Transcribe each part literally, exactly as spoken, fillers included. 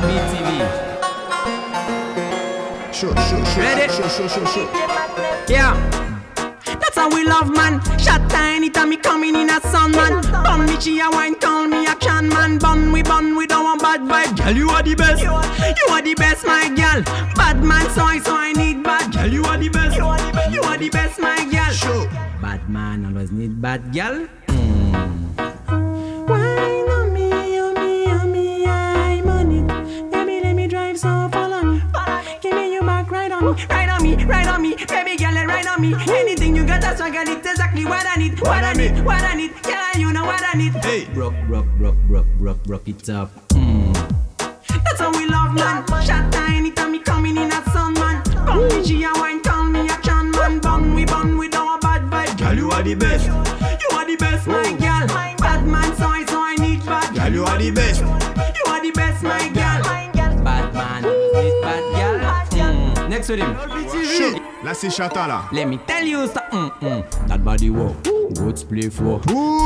B T V. Sure, sure, sure. Ready? Sure, sure, sure, sure. Yeah. That's how we love, man. Shot time, anytime me coming in a sun, man. Bun me, she a wine, call me action, man. Bun we, bun we, don't want bad vibe. Girl, you are the best. You are the best, my girl. Bad man, so I, so I need bad. Girl, you are the best. You are the best, you are the best, my girl. Sure. Bad man always need bad girl. Mm. Wine on me, on me, on me, I'm on it. Baby, let me drive, so follow me. Give me your back, right on me, right on me, right on me. Baby girl, right on me. Anything you got, that's why I got it exactly what I need. What I need, what I need. Yeah, you know what I need. Hey. Rock, rock, rock, rock, rock, rock it up. Mm. That's how we love, man. Shot time, anytime me coming in a sun, man. Bun me, she a wine, call me action, man. Bun we, bun we, don't want bad vibe. Girl, you are the best. You are the best, my girl. Bad man, so I, so I need bad. Girl, you are the best. You are the best, my girl. Bad man, this bad girl. Mm. Next with him. Sure. Là, c'est Chata, là. Let me tell you something. Mm, mm. That body walk, good play for.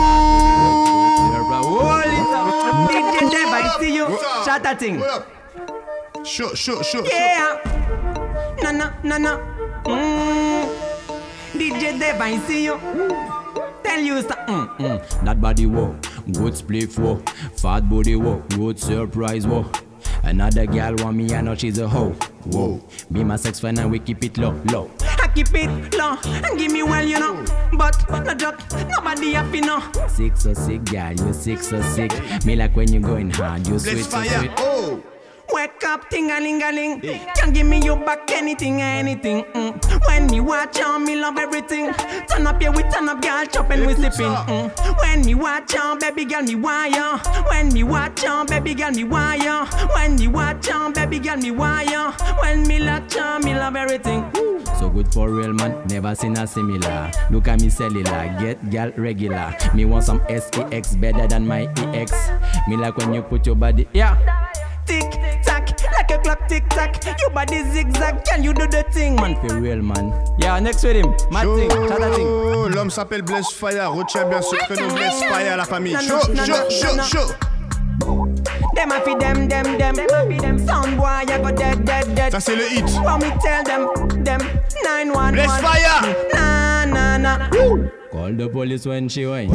Hold it up. D J Dev, I see you. Shut that thing. What up? Sure, sure, sure. Yeah. No, no, no, no. Mm. D J Dev, I see you. Tell you something. Mm, mm. That body walk, good play for. Fat body walk, good surprise walk. Another girl want me, I know she's a hoe. Whoa, be my sex fan and we keep it low, low. I keep it low and give me well, you know. But no joke, nobody happy no. Sick so sick, girl, you sick so sick. Me like when you going hard, you sweet so sweet. Oh. Wake up, ting-a-ling-a-ling. Can't give me you back anything, anything. Mm. When me watch on, me love everything. Turn up, yeah, we turn up, girl, chop and we sipping. Mm. When me watch on, baby girl, me wire. When me watch on, baby girl, me wire. When me watch on, baby girl, me wire. When me latch on, me love everything. So good for real man, never seen a similar. Look at me cellular, get gal regular. Me want some S E X better than my E X. Me like when you put your body, yeah. Tick tack, like a clock tick tack. Your body zigzag, can you do the thing, man? For real, man. Yeah, next with him, mad thing, chata thing. L'homme s'appelle Blaise Fire, retiens bien ce prénom Blaise Fire, la famille. Chaud, chaud, chaud, chaud. Dem a fi dem, dem, dem, dem. Sound boy, I go dead, dead, dead. Ça c'est le hit. When we tell them, them, nine one one. Blaise Fire. Nah, nah, nah. Woo. Call the police when she whine.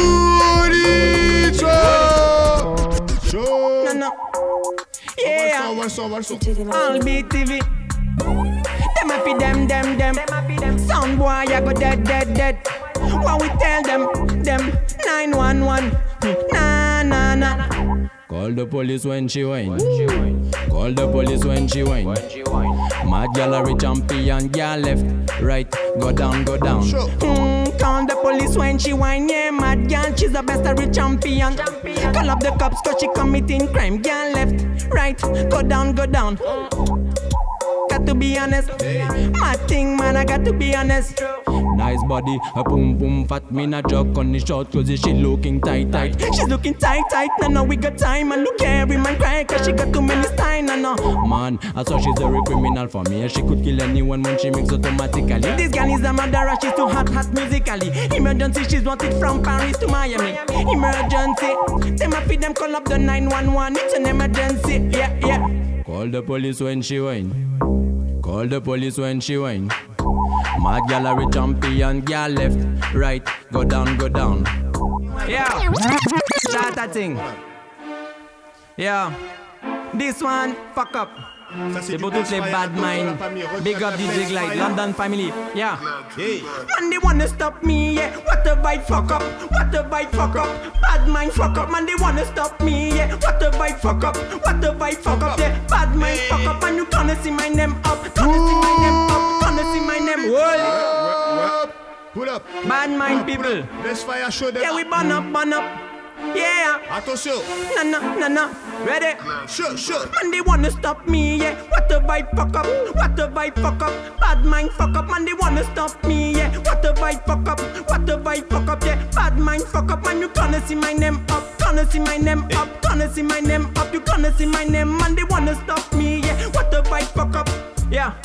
Chaud. No, no. Yeah. On va le son, on va le son, on va le son. All B T V. Dem a fi dem, dem, dem. Sound boy, I go dead, dead, dead. When we tell them, them, nine one one. Nah, nah, nah. Call the police when she whine. Call the police when she whine. Mad gallery champion, girl left, right, go down, go down. Sure. Mm, call the police when she whine. Yeah, mad girl, she's the best every champion. Call up the cops 'cause she committing crime. Girl left, right, go down, go down. Got to be honest, my thing man, I got to be honest. Nice body, a boom boom fat, me not joke on the short cause she looking tight tight. She's looking tight tight, no no we got time and look every man cry cause she got too many style, no no. Man, I saw she's a real criminal for me. She could kill anyone when she makes automatically. This girl is a murderer, she's too hot hot musically. Emergency, she's wanted from Paris to Miami. Emergency, them a feed them call up the nine one one, it's an emergency, yeah yeah. Call the police when she whine. Call the police when she whine. Mad gallery champion, girl left, right, go down, go down. Yeah, chata thing. Yeah, this one, fuck up. They both play bad mind. Big up D J Glide, London family. Yeah. Man, they wanna stop me, yeah. What a vibe, fuck up. What a vibe, fuck up. Bad mind, fuck up. Man, they wanna stop me, yeah. What a vibe, fuck up. What a vibe, fuck up, yeah. Bad mind, fuck up. And you gonna see my name up. Gonna see my name up. Gonna see my name. Whoa. Pull up. Bad mind people. Blaise Fire, show them. Yeah, we burn up, burn up. Yeah. Attention. No, no, no, no. Ready? Sure, sure. Man, they wanna stop me, yeah. What a vibe, fuck up. What a vibe, fuck up. Bad mind, fuck up. Man, they wanna stop me, yeah. What a vibe, fuck up. What a vibe, fuck up, yeah. Bad mind, fuck up. Man, you gonna see my name up. Gonna see my name up. Gonna see my name up. You gonna see my name. Man, they wanna stop me, yeah. What a vibe, fuck up. Yeah.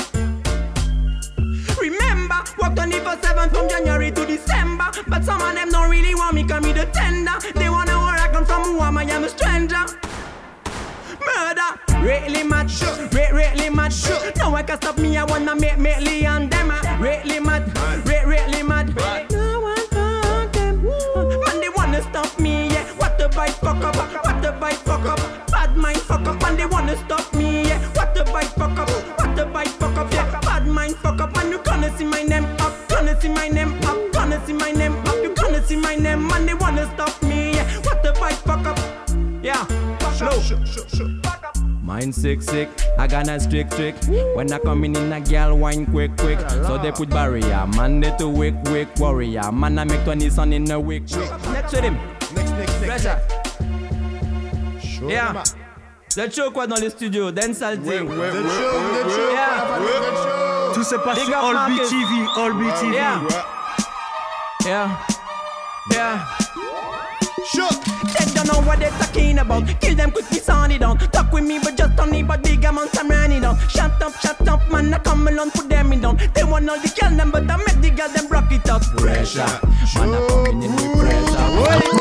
Remember, work twenty-four seven from January to December. But some of them don't really want me, call me the tender. They wanna work, I come from who am I, I'm a stranger. Murder, Yeah, really mad, re really mad. No one can stop me, I wanna make make Leon them. Really mad, re really mad. No one can them. Man, they wanna stop me, yeah. What the bite fuck up, what the bite fuck up. Bad mind fuck up, and they wanna stop me, yeah. What the bite fuck up, what the bite fuck up, yeah. Bad mind fuck up, and you gonna see my name up, gonna see my name up, gonna see my name up. You gonna see my name, and they wanna stop me, yeah. What the bite fuck up, yeah. Slow. Mine sick sick, I gonna strict strict. When I come in, in a girl wine quick quick. So they put barrier, man they to wick wick warrior. Man I make twenty son in a wick. Next with him. Next, next, next. Pressure. Show Yeah. them. The show quoi dans les studios, dancehall Ouais, thing. ouais, ouais. Vous êtes chaud, vous êtes chaud. Yeah. La famille, vous êtes chaud. Tout se passe Big sur up All B Marcus. T V, All B T V. Yeah. Yeah. Yeah. Chaud. They don't know what they're talking about. Kill them quick, we sound it down. Talk with me, but just don't need but big amounts I'm running down. Shut up, shut up, man, I come along, put them in down. They want all the kill them, but I make the girl them rock it up. Pressure, man, I coming in with pressure.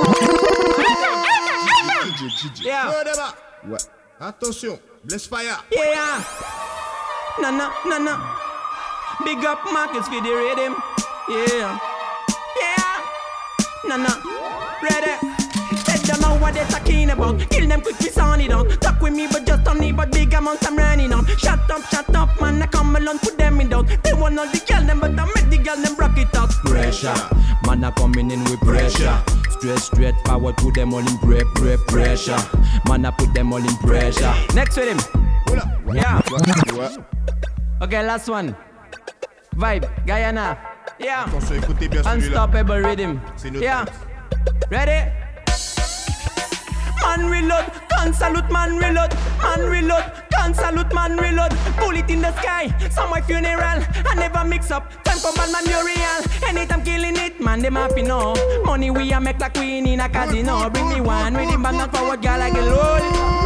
Yeah. Chaud là-bas. Ouais. Attention. Bless fire. Yeah. Nah, nah, nah, nah. Big up Marcus for the rhythm. Yeah. Yeah. Nah, nah. Ready. They don't know what they're talking about. Kill them quick, we sound it down. Talk with me, but just don't need but big amounts I'm running on. Shut up, shut up, man, I come along, put them in down. They want all the girl them, but I make the girl them rock it up. Pressure, man, I coming in with pressure. Straight, straight forward, put them all in pre, pre, pressure. Man, I put them all in pressure. Next with him. Oula. Yeah. Ouais. Okay, last one. Vibe, Guyana. Yeah. Attention, écoutez bien celui-là. Unstoppable rhythm. C'est notre Yeah. texte. Ready? Man reload, can salute, man reload, man reload, can salute, man reload. Pull it in the sky, some my funeral. I never mix up, time for bad man, you're real. Anytime killing it, man, them happy no. Money we a make like queen in a casino. Bring me one, with him back not forward, girl, I get low.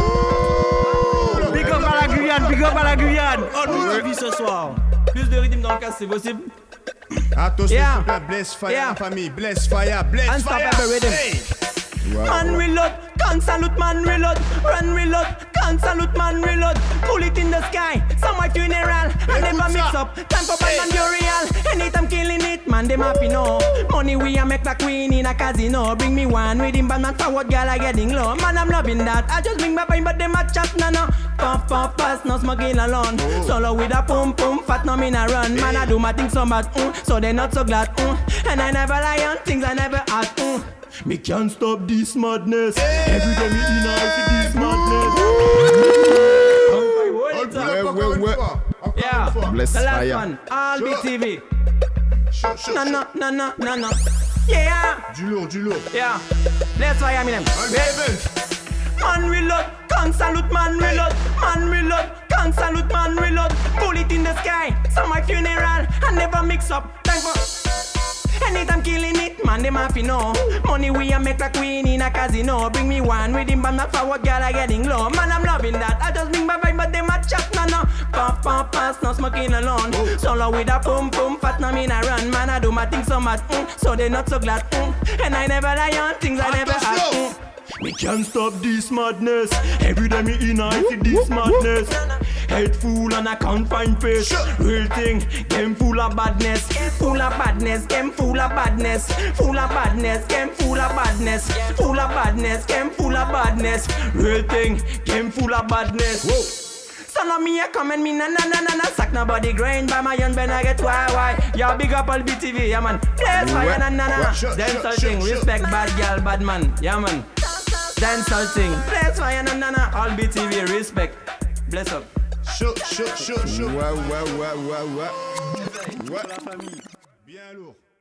Big up à la Guyane, big up à la Guyane. All B T V ce soir. Plus de rythme dans le cas, c'est possible. Attention, Yeah. s'il vous plaît. Bless fire, Yeah. la famille. Bless fire, bless Unstoppable fire. rhythm. Hey. Ouais, Man ouais. reload, can salute, man reload, run reload, can salute, man reload. Pull it in the sky, some my funeral. I never Écoute mix ça. up, time for bad man, you're real. Anytime killing it, man, them happy no. Money we a make like queen in a casino. Bring me one with him, bad man forward, girl, I getting low. Man, I'm loving that. I just bring my pain, but them a chat, no, no. Puff, puff, pass, no smoking alone. Oh. Solo with a pum, pum, fat, no, me na run. Man, I do my things so bad, mm, so they not so glad, mm. And I never lie on things I never had, mm. Me can't stop this madness. Every day me in I see this madness. All pull up encore une ouais. fois. Encore Yeah, une fois. the last fire. one, All B T V. Chaud, chaud, No, chaud. no, no, no, no, no. Yeah, Du lourd, du lourd. yeah. Let's fire Eminem. All event. Man reload, can salute, man reload, man reload, can salute, man reload. Pull it in the sky, some my funeral. I never mix up, time for. Anytime killing it, man, them happy no. Money we a make like queen in a casino. Bring me one with him, but not forward, girl, I getting low. Man, I'm loving that. I just bring my vibe, but them a chat, no, no. Pop, pop, pass, no smoking alone. Solo with a pum, pum, fat, no, me na run. Man, I do my things so much, mm, so they not so glad, mm. And I never lie on things I never had, mm. Me can't stop this madness. Every day me in I see this madness. Head full and I can't find face. Real thing, game full of badness. Full of badness, game full of badness. Full of badness, game full of badness. Full of badness, game full of badness. Real thing, game full of badness. Whoa. Son of me a come and me na na na na na sack nobody grind by my young Ben I get why why. Yo big up all B T V, yeah man. Bless fire na na na. Dancehall thing, respect bad girl, bad man, yeah man. Dancehall thing, bless fire na na na. All B T V, respect. Bless up. Chaud, chaud, chaud, chaud. Ouais, ouais, ouais, ouais, ouais. Ouais. Bien lourd.